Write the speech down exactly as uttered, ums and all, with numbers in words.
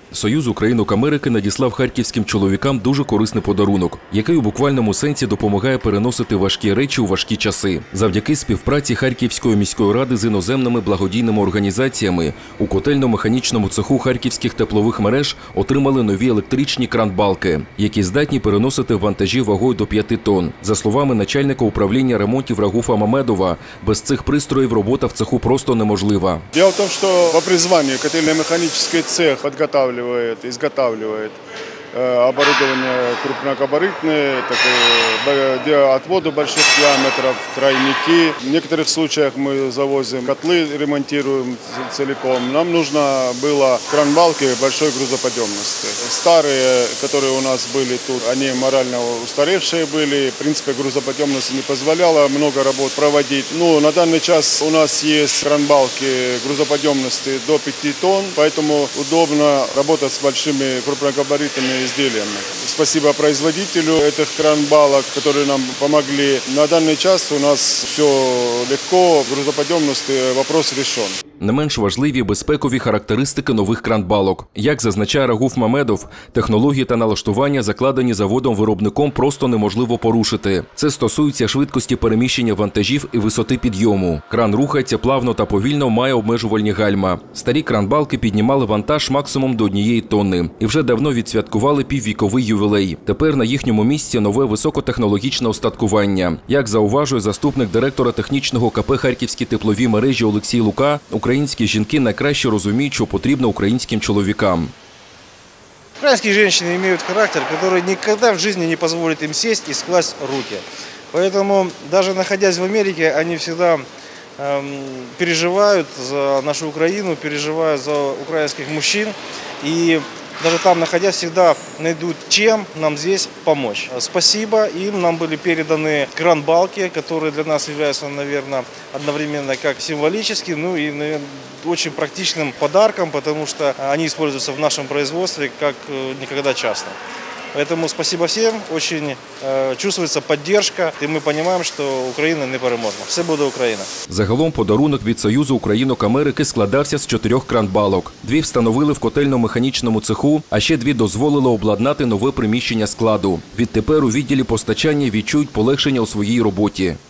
Союз Українок Америки надіслав харківським чоловікам дуже корисний подарунок, який у буквальному сенсі допомагає переносити важкі речі у важкі часи. Завдяки співпраці Харківської міської ради з іноземними благодійними організаціями у котельно-механічному цеху харківських теплових мереж отримали нові електричні кран-балки, які здатні переносити вантажі вагою до п'яти тонн. За словами начальника управління ремонтів Рагуфа Мамедова, без цих пристроїв робота в цеху просто неможлива. Дело в том, что по призванию котельно-механический цех подготавливает, изготавливает оборудование крупногабаритное, такое, отводу больших диаметров, тройники. В некоторых случаях мы завозим котлы, ремонтируем целиком. Нам нужно было кран-балки большой грузоподъемности. Старые, которые у нас были тут, они морально устаревшие были. В принципе, грузоподъемность не позволяла много работ проводить. Ну, на данный час у нас есть кран-балки грузоподъемности до пяти тонн, поэтому удобно работать с большими крупногабаритными изделиями. Спасибо производителю этих кран-балок, которые нам помогли. На данный час у нас все легко, грузоподъемности вопрос решен. Не менш важливі безпекові характеристики нових кран-балок. Як зазначає Рагуф Мамедов, технології та налаштування, закладені заводом-виробником, просто неможливо порушити. Це стосується швидкості переміщення вантажів і висоти підйому. Кран рухається плавно та повільно, має обмежувальні гальма. Старі кран-балки піднімали вантаж максимум до однієї тонни і вже давно відсвяткували піввіковий ювілей. Тепер на їхньому місці нове високотехнологічне устаткування. Як зауважує заступник директора технічного КП «Харківські теплові мережі» Олексій Лука, українські жінки найкраще розуміють, що потрібно українським чоловікам. Украинские женщины имеют характер, который никогда в жизни не позволит им сесть и скласть руки. Поэтому, даже находясь в Америке, они всегда э, переживают за нашу Украину, переживают за украинских мужчин. И даже там, находясь, всегда найдут, чем нам здесь помочь. Спасибо им, нам были переданы кран-балки, которые для нас являются, наверное, одновременно как символическим, ну и, наверное, очень практичным подарком, потому что они используются в нашем производстве как никогда часто. Поэтому спасибо всем, очень э, чувствуется поддержка, и мы понимаем, что Україна непереможна. Все буде Україна. Загалом подарунок від Союзу Українок Америки складався з чотирьох кран-балок. Дві встановили в котельно-механічному цеху, а ще дві дозволили обладнати нове приміщення складу. Відтепер у відділі постачання відчують полегшення у своїй роботі.